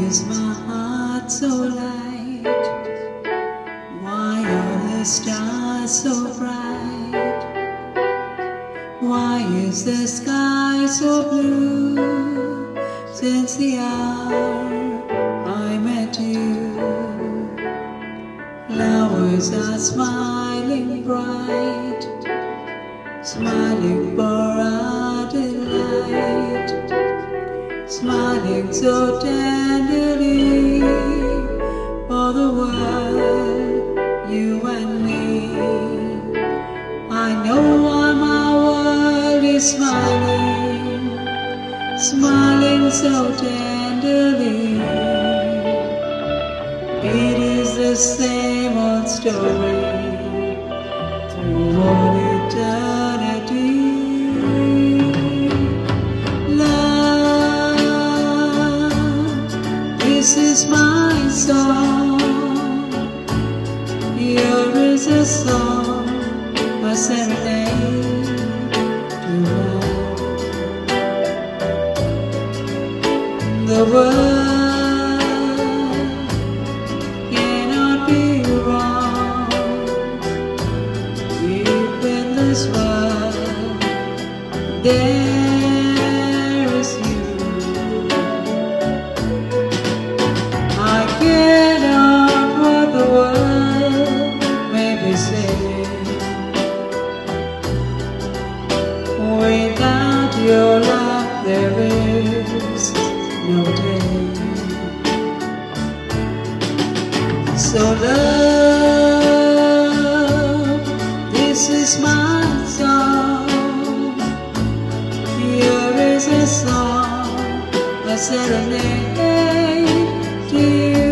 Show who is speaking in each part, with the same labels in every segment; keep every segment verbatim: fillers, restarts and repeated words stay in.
Speaker 1: is my heart so light? Why are the stars so bright? Why is the sky so blue? Since the hour I met you, flowers are smiling bright, smiling for our delight, smiling so tenderly for the world, you and me. I know why my world is smiling, smiling so tenderly. It is the same old story through all eternity. This is my song. Here is a song, a serenade to love. The world cannot be wrong. Deep in this world, there is you. I care not what the world may be saying. Without your love there is no day. So love, this is my song. Here is a song, a serenade to you.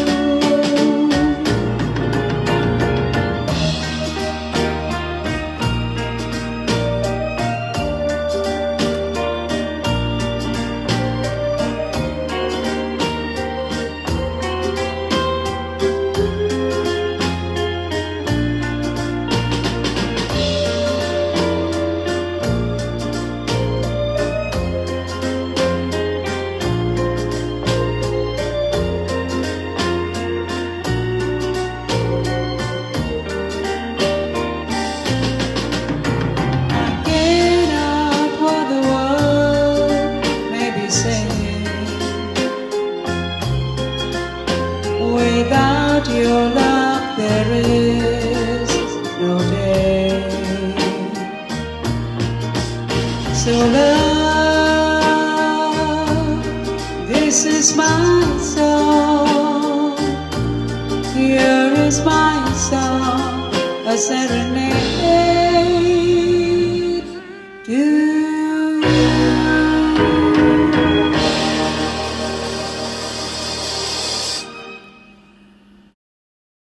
Speaker 1: Without your love there is no day. So love, this is my song. Here is my song, a serenade.